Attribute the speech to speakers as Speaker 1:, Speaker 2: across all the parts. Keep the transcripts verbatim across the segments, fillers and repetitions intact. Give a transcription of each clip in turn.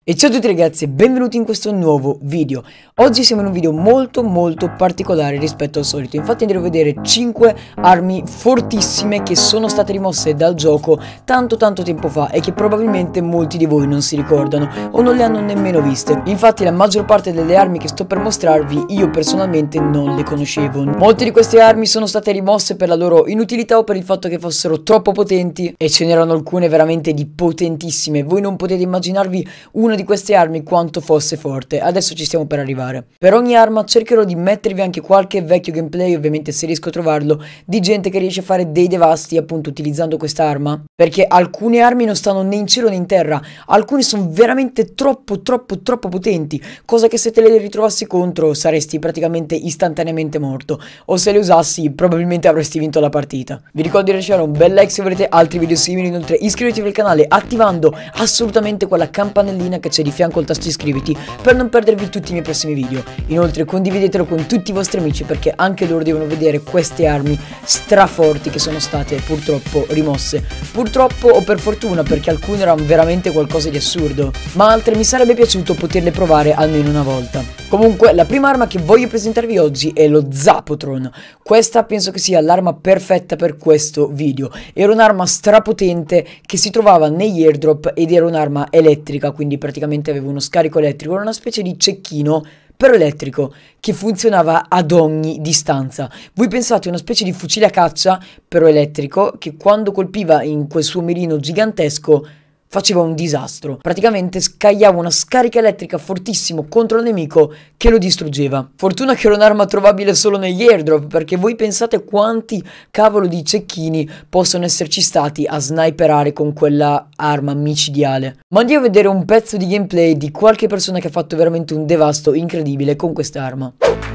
Speaker 1: E ciao a tutti ragazzi e benvenuti in questo nuovo video. Oggi siamo in un video molto molto particolare rispetto al solito. Infatti andremo a vedere cinque armi fortissime che sono state rimosse dal gioco tanto tanto tempo fa e che probabilmente molti di voi non si ricordano o non le hanno nemmeno viste. Infatti la maggior parte delle armi che sto per mostrarvi io personalmente non le conoscevo. Molte di queste armi sono state rimosse per la loro inutilità o per il fatto che fossero troppo potenti, e ce n'erano alcune veramente di potentissime. Voi non potete immaginarvi una di queste armi quanto fosse forte. Adesso ci stiamo per arrivare. Per ogni arma cercherò di mettervi anche qualche vecchio gameplay, ovviamente se riesco a trovarlo, di gente che riesce a fare dei devasti appunto utilizzando questa arma, perché alcune armi non stanno né in cielo né in terra, alcune sono veramente troppo troppo troppo potenti, cosa che se te le ritrovassi contro saresti praticamente istantaneamente morto, o se le usassi probabilmente avresti vinto la partita. Vi ricordo di lasciare un bel like se volete altri video simili, inoltre iscrivetevi al canale attivando assolutamente quella campanellina che c'è di fianco al tasto iscriviti per non perdervi tutti i miei prossimi video. Inoltre condividetelo con tutti i vostri amici perché anche loro devono vedere queste armi straforti che sono state purtroppo rimosse. Purtroppo o per fortuna, perché alcune erano veramente qualcosa di assurdo, ma altre mi sarebbe piaciuto poterle provare almeno una volta. Comunque la prima arma che voglio presentarvi oggi è lo Zapotron. Questa penso che sia l'arma perfetta per questo video. Era un'arma strapotente che si trovava negli airdrop ed era un'arma elettrica, quindi praticamente aveva uno scarico elettrico, era una specie di cecchino però elettrico che funzionava ad ogni distanza. Voi pensate una specie di fucile a caccia però elettrico che quando colpiva in quel suo mirino gigantesco faceva un disastro. Praticamente scagliava una scarica elettrica fortissimo contro il nemico che lo distruggeva. Fortuna che era un'arma trovabile solo negli airdrop, perché voi pensate quanti cavolo di cecchini possono esserci stati a sniperare con quella arma micidiale. Ma andiamo a vedere un pezzo di gameplay di qualche persona che ha fatto veramente un devasto incredibile con quest'arma.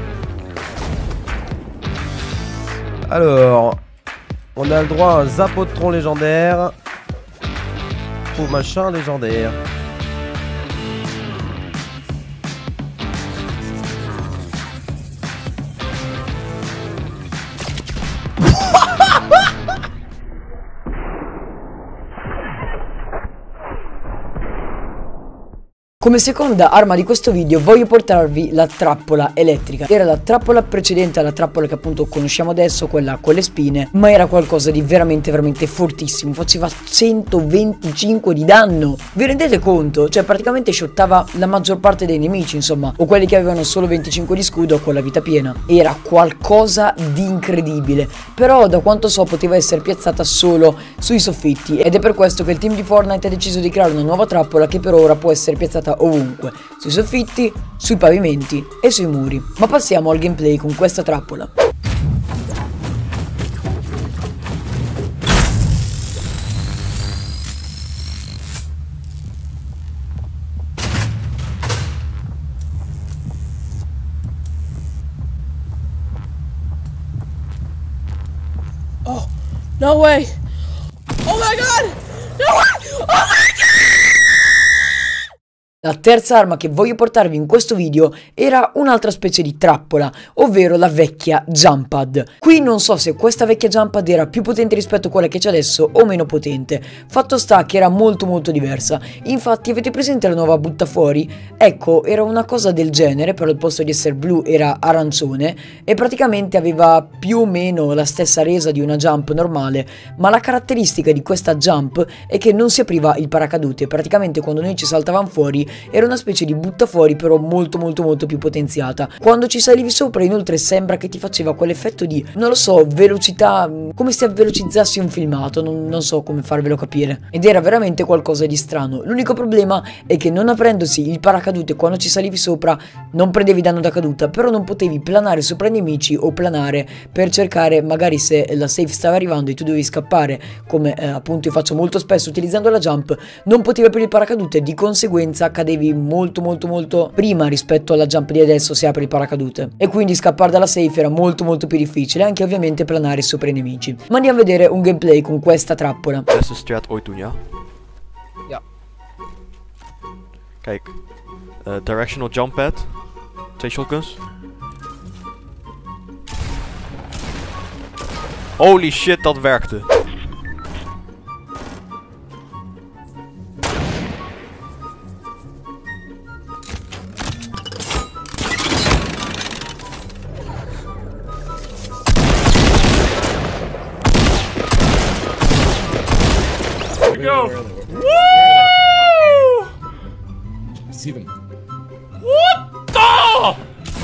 Speaker 2: Alors, on a le droit à un Zapotron légendaire. Pour machin légendaire.
Speaker 1: Come seconda arma di questo video voglio portarvi la trappola elettrica. Era la trappola precedente alla trappola che appunto conosciamo adesso, quella con le spine, ma era qualcosa di veramente veramente fortissimo. Faceva centoventicinque di danno. Vi rendete conto? Cioè praticamente shottava la maggior parte dei nemici, insomma, o quelli che avevano solo venticinque di scudo con la vita piena. Era qualcosa di incredibile, però da quanto so poteva essere piazzata solo sui soffitti, ed è per questo che il team di Fortnite ha deciso di creare una nuova trappola che per ora può essere piazzata ovunque, sui soffitti, sui pavimenti e sui muri. Ma passiamo al gameplay con questa trappola.
Speaker 3: Oh, no way! Oh my god! No way! Oh my god!
Speaker 1: La terza arma che voglio portarvi in questo video era un'altra specie di trappola, ovvero la vecchia jump pad. Qui non so se questa vecchia jump pad era più potente rispetto a quella che c'è adesso o meno potente. Fatto sta che era molto molto diversa. Infatti avete presente la nuova buttafuori? Ecco, era una cosa del genere, però al posto di essere blu era arancione e praticamente aveva più o meno la stessa resa di una jump normale, ma la caratteristica di questa jump è che non si apriva il paracadute. Praticamente quando noi ci saltavamo fuori era una specie di buttafuori però molto molto molto più potenziata. Quando ci salivi sopra inoltre sembra che ti faceva quell'effetto di, non lo so, velocità, come se velocizzassi un filmato, non, non so come farvelo capire, ed era veramente qualcosa di strano. L'unico problema è che non aprendosi il paracadute quando ci salivi sopra non prendevi danno da caduta, però non potevi planare sopra i nemici o planare per cercare magari se la safe stava arrivando e tu dovevi scappare, come eh, appunto io faccio molto spesso utilizzando la jump. Non potevi aprire il paracadute, di conseguenza cadevi molto molto molto prima rispetto alla jump di adesso se apri il paracadute, e quindi scappare dalla safe era molto molto più difficile, anche ovviamente planare sopra i nemici. Ma andiamo a vedere un gameplay con questa trappola.
Speaker 4: Beste strat ooit doen, ja?
Speaker 3: Ja.
Speaker 4: Kijk, uh, directional jump pad, twee shotguns. Holy shit, dat werkte.
Speaker 5: go! Woo!
Speaker 6: I see them.
Speaker 5: What the?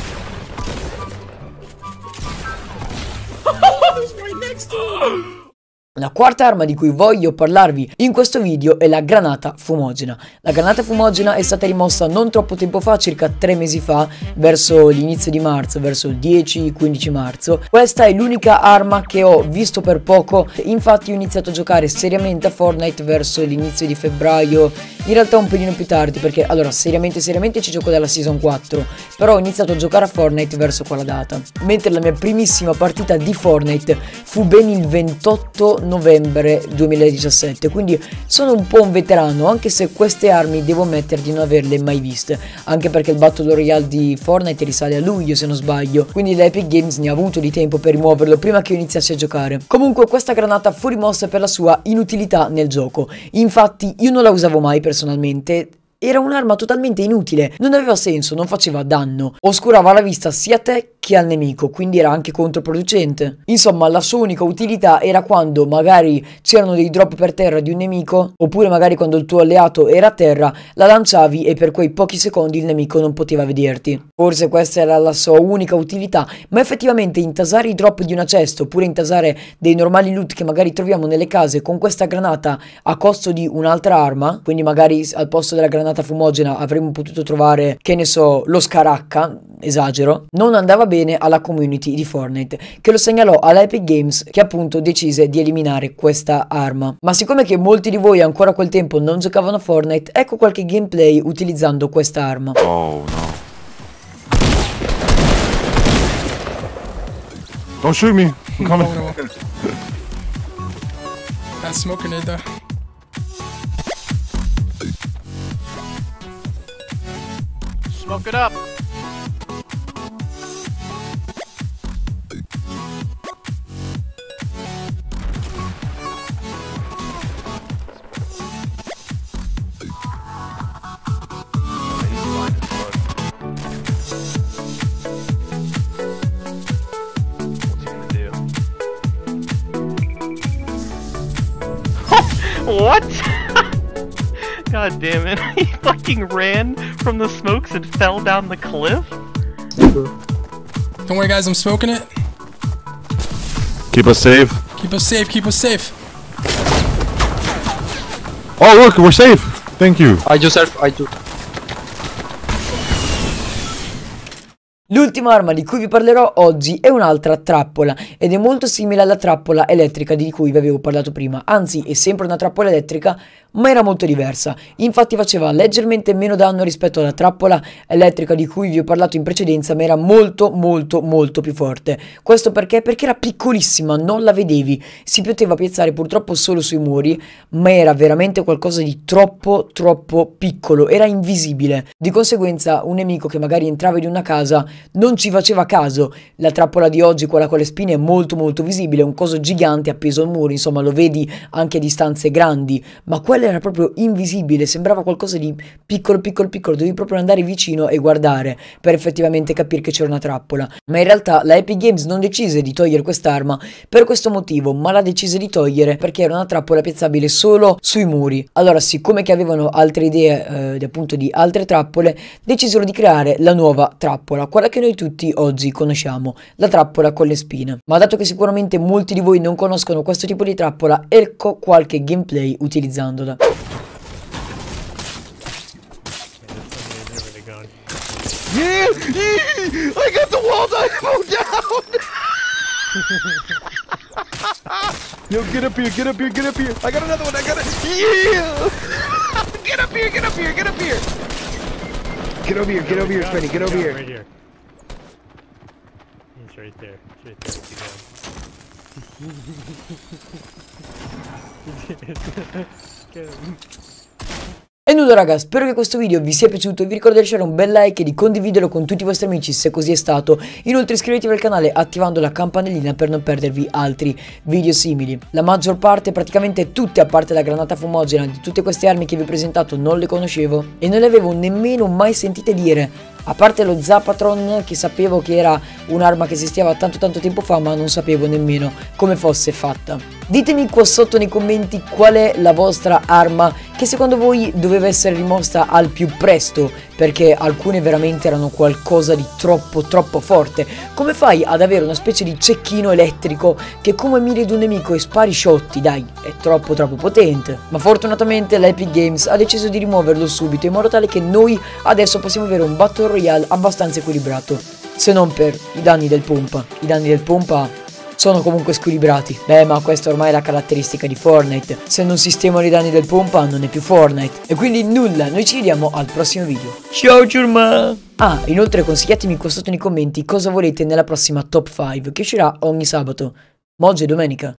Speaker 6: There's right next to him.
Speaker 1: La quarta arma di cui voglio parlarvi in questo video è la granata fumogena. La granata fumogena è stata rimossa non troppo tempo fa, circa tre mesi fa, verso l'inizio di marzo, verso il dieci quindici marzo. Questa è l'unica arma che ho visto per poco, infatti ho iniziato a giocare seriamente a Fortnite verso l'inizio di febbraio, in realtà un pelino più tardi, perché allora seriamente seriamente ci gioco dalla season quattro, però ho iniziato a giocare a Fortnite verso quella data, mentre la mia primissima partita di Fortnite fu ben il ventotto novembre duemiladiciassette, quindi sono un po' un veterano, anche se queste armi devo ammettere di non averle mai viste, anche perché il Battle Royale di Fortnite risale a luglio se non sbaglio, quindi l'Epic Games ne ha avuto di tempo per rimuoverlo prima che io iniziassi a giocare. Comunque questa granata fu rimossa per la sua inutilità nel gioco, infatti io non la usavo mai personalmente. Era un'arma totalmente inutile, non aveva senso, non faceva danno, oscurava la vista sia a te che al nemico, quindi era anche controproducente. Insomma, la sua unica utilità era quando magari c'erano dei drop per terra di un nemico, oppure magari quando il tuo alleato era a terra, la lanciavi e per quei pochi secondi il nemico non poteva vederti. Forse questa era la sua unica utilità, ma effettivamente intasare i drop di una cesta, oppure intasare dei normali loot che magari troviamo nelle case con questa granata a costo di un'altra arma, quindi magari al posto della granata fumogena avremmo potuto trovare, che ne so, lo scaracca, esagero, non andava bene alla community di Fortnite, che lo segnalò all'Epic Games, che appunto decise di eliminare questa arma. Ma siccome che molti di voi ancora a quel tempo non giocavano a Fortnite, ecco qualche gameplay utilizzando questa arma.
Speaker 5: Oh no.
Speaker 7: Don't shoot me. I'm coming.
Speaker 6: That smoke grenade though.
Speaker 4: Smoke it up.
Speaker 8: What? God damn it. He fucking ran from the smokes and fell down the cliff?
Speaker 6: Don't worry guys, I'm smoking it.
Speaker 7: Keep us safe.
Speaker 6: Keep us safe, keep us safe.
Speaker 7: Oh look, we're safe. Thank you.
Speaker 9: I just help, I do.
Speaker 1: L'ultima arma di cui vi parlerò oggi è un'altra trappola ed è molto simile alla trappola elettrica di cui vi avevo parlato prima, anzi è sempre una trappola elettrica ma era molto diversa, infatti faceva leggermente meno danno rispetto alla trappola elettrica di cui vi ho parlato in precedenza, ma era molto molto molto più forte. Questo perché? Perché era piccolissima, non la vedevi, si poteva piazzare purtroppo solo sui muri, ma era veramente qualcosa di troppo troppo piccolo, era invisibile, di conseguenza un nemico che magari entrava in una casa non ci faceva caso. La trappola di oggi, quella con le spine, è molto molto visibile, è un coso gigante appeso al muro, insomma lo vedi anche a distanze grandi, ma quella era proprio invisibile, sembrava qualcosa di piccolo piccolo piccolo, dovevi proprio andare vicino e guardare per effettivamente capire che c'era una trappola. Ma in realtà la Epic Games non decise di togliere quest'arma per questo motivo, ma la decise di togliere perché era una trappola piazzabile solo sui muri. Allora, siccome che avevano altre idee eh, appunto di altre trappole, decisero di creare la nuova trappola, quella che noi tutti oggi conosciamo, la trappola con le spine. Ma dato che sicuramente molti di voi non conoscono questo tipo di trappola, ecco qualche gameplay utilizzandola.
Speaker 2: Yeah! Yeah! I got the wall dynamo down! Yo, get up here, get up here, get up here! I got another one, I got it! Yeah! Get up here, get up here, get up here! Get over here, get over here, Spenny, get over here.
Speaker 10: Right here. He's right there. He's right there. Get him.
Speaker 1: E nulla raga, spero che questo video vi sia piaciuto, vi ricordo di lasciare un bel like e di condividerlo con tutti i vostri amici se così è stato. Inoltre iscrivetevi al canale attivando la campanellina per non perdervi altri video simili. La maggior parte, praticamente tutte a parte la granata fumogena, di tutte queste armi che vi ho presentato non le conoscevo e non le avevo nemmeno mai sentite dire. A parte lo Zapatron, che sapevo che era un'arma che esisteva tanto tanto tempo fa, ma non sapevo nemmeno come fosse fatta. Ditemi qua sotto nei commenti qual è la vostra arma che secondo voi doveva essere rimossa al più presto, perché alcune veramente erano qualcosa di troppo troppo forte. Come fai ad avere una specie di cecchino elettrico che come miri ad un nemico e spari shotti? Dai, è troppo troppo potente. Ma fortunatamente l'Epic Games ha deciso di rimuoverlo subito, in modo tale che noi adesso possiamo avere un Battle Royale abbastanza equilibrato. Se non per i danni del pompa. I danni del pompa sono comunque squilibrati. Beh, ma questa ormai è la caratteristica di Fortnite. Se non sistemano i danni del pompa non è più Fortnite. E quindi nulla, noi ci vediamo al prossimo video. Ciao ciurma! Ah, inoltre consigliatemi qua sotto nei commenti cosa volete nella prossima top cinque che uscirà ogni sabato. Oggi è domenica.